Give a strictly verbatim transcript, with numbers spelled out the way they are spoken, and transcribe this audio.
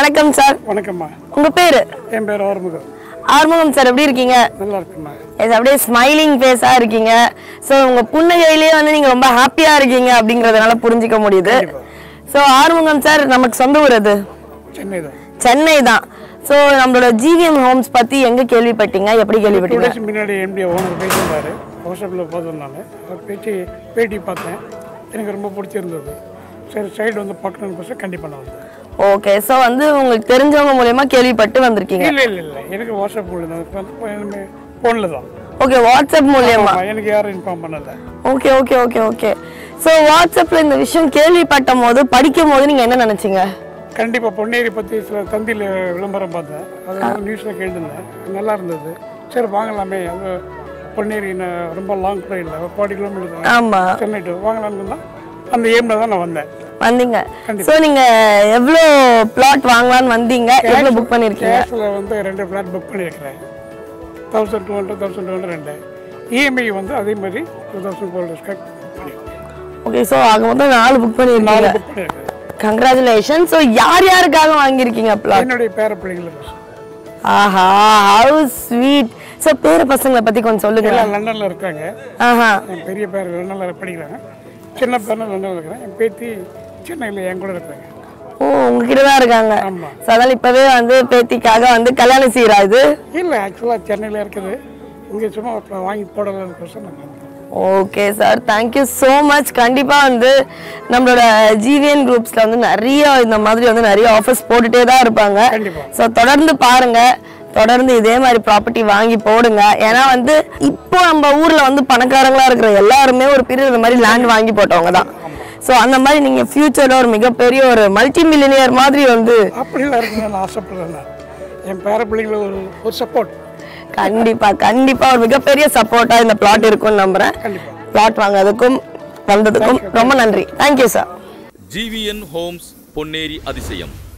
வணக்கம் சார். வணக்கம்மா. உங்க பேரு? என் பேர் ஆறுமுகம். ஆறுமுகம் சார், எப்படி இருக்கீங்க? நல்லா இருக்குமா. எஸ், அப்படியே ஸ்மைலிங் ஃபேஸா இருக்கீங்க. ஸோ உங்க புன்னகையிலேயே வந்து நீங்க ரொம்ப ஹாப்பியா இருக்கீங்க அப்படிங்கறதுனால புரிஞ்சிக்க முடியுது. ஸோ ஆறுமுகம் சார், நமக்கு சொந்த ஊர் அது? சென்னை தான். சென்னை தான். ஸோ நம்மளோட G V N Homes பத்தி எங்க கேள்விப்பட்டீங்க, எப்படி கேள்விப்பட்டீங்க? டூ டேஸ் முன்னாடி எம்டி ஓனர் பேசியிருந்தாரு, வாட்ஸ்அப்பில் பார்த்ததுனால அவர் பேச்சு பேட்டி பார்த்தேன், எனக்கு ரொம்ப பிடிச்சிருந்தது. சரி, சைடு வந்து பார்க்கணுன்னு கோசம் கண்டிப்பாக நான் வந்தேன். ஓகே. ஸோ வந்து உங்களுக்கு தெரிஞ்சவங்க மூலமா கேள்விப்பட்டு வந்திருக்கீங்க? இல்லை இல்லை இல்லை எனக்கு வாட்ஸ்அப் மூலம் ஃபோனில் தான். ஓகே, வாட்ஸ்அப் மூலியமா? எனக்கு யாரும் இன்ஃபார்ம் பண்ணல. Okay okay okay okay. So வாட்ஸ்அப்பில் இந்த விஷயம் கேள்விப்பட்ட போது, படிக்கும் போது நீங்கள் என்ன நினச்சிங்க? கண்டிப்பாக பொன்னேரி பற்றி சில தந்தியில் விளம்பரம் பார்த்தேன், அது நியூஸில் கேட்டுருந்தேன், நல்லா இருந்தது. சரி வாங்கலாமே, அது பொன்னேரி ரொம்ப லாங் கூட இல்லை, ஒரு ஃபார்ட்டி கிலோமீட்டர். ஆமாம், சென்னை டு வாங்கலாம்னு தான் அந்த எய்மில் தான் நான் வந்தேன். வந்தீங்க. ஸோ நீங்க எவ்வளோ பிளாட் வாங்கலான்னு வந்தீங்க, எவ்வளோ புக் பண்ணியிருக்கீங்க? கேஷில் வந்து ரெண்டு பிளாட் புக் பண்ணியிருக்கிறேன், thousand two hundred thousand two hundred ரெண்டு. இஎம்ஐ வந்து அதே மாதிரி two thousand four hundred. Okay. So ஆக மொத்தம் நாலு புக் பண்ணியிருக்கீங்க. புக் பண்ணியிருக்கேன். கங்க்ராச்சுலேஷன். ஸோ யார் யாருக்காக வாங்கியிருக்கீங்க பிளாட்? என்னுடைய பேர பிள்ளைங்களுக்கு. ஆஹா, ஹவ் ஸ்வீட். ஸோ பேர பசங்களை பற்றி கொஞ்சம் சொல்லுங்க. லண்டனில் இருக்காங்க. ஆஹா, என் பெரிய பேர் லண்டனில் படிக்கிறாங்க, சின்ன பேர் லண்டனில் இருக்கிறேன், என் பேத்தி சென்னையில் என் கூட இருக்காங்க. ஓ, உங்ககிட்ட தான் இருக்காங்க. ஆமாம். ஸோ அதனால் இப்போவே வந்து பேத்திக்காக வந்து கல்யாணம் செய்கிறாது? இல்லை, ஆக்சுவலாக சென்னையில் இருக்குது, இங்கே சும்மா வாங்கி போடலான்னு கோசம் நான் வந்தேன். Okay sir, thank you so much. கண்டிப்பாக வந்து நம்மளோட G V N குரூப்ஸில் வந்து நிறைய இந்த மாதிரி வந்து நிறைய ஆஃபர்ஸ் போட்டுகிட்டே தான் இருப்பாங்க. ஸோ தொடர்ந்து பாருங்கள், தொடர்ந்து இதே மாதிரி ப்ராப்பர்ட்டி வாங்கி போடுங்க. ஏன்னா வந்து இப்போ நம்ம ஊரில் வந்து பணக்காரங்களா இருக்கிற எல்லாருமே ஒரு பீரியட் இந்த மாதிரி லேண்ட் வாங்கி போட்டவங்க தான். ஸோ அந்த மாதிரி நீங்கள் ஃபியூச்சரில் ஒரு மிகப்பெரிய ஒரு மல்டி மில்லியனியர் மாதிரி வந்து அப்படிலாம் இருக்குன்னு நான் ஆசைப்படுறேன். என் பேர பிள்ளைங்களை ஒரு ஒரு சப்போர்ட் கண்டிப்பா கண்டிப்பா ஒரு மிகப்பெரிய சப்போர்ட்டா இந்த பிளாட் இருக்கும்னு நம்புறேன். பிளாட் வாங்குறதுக்கும் வந்ததுக்கும் ரொம்ப நன்றி. Thank you sir. G V N Homes, Ponneri Athisayam.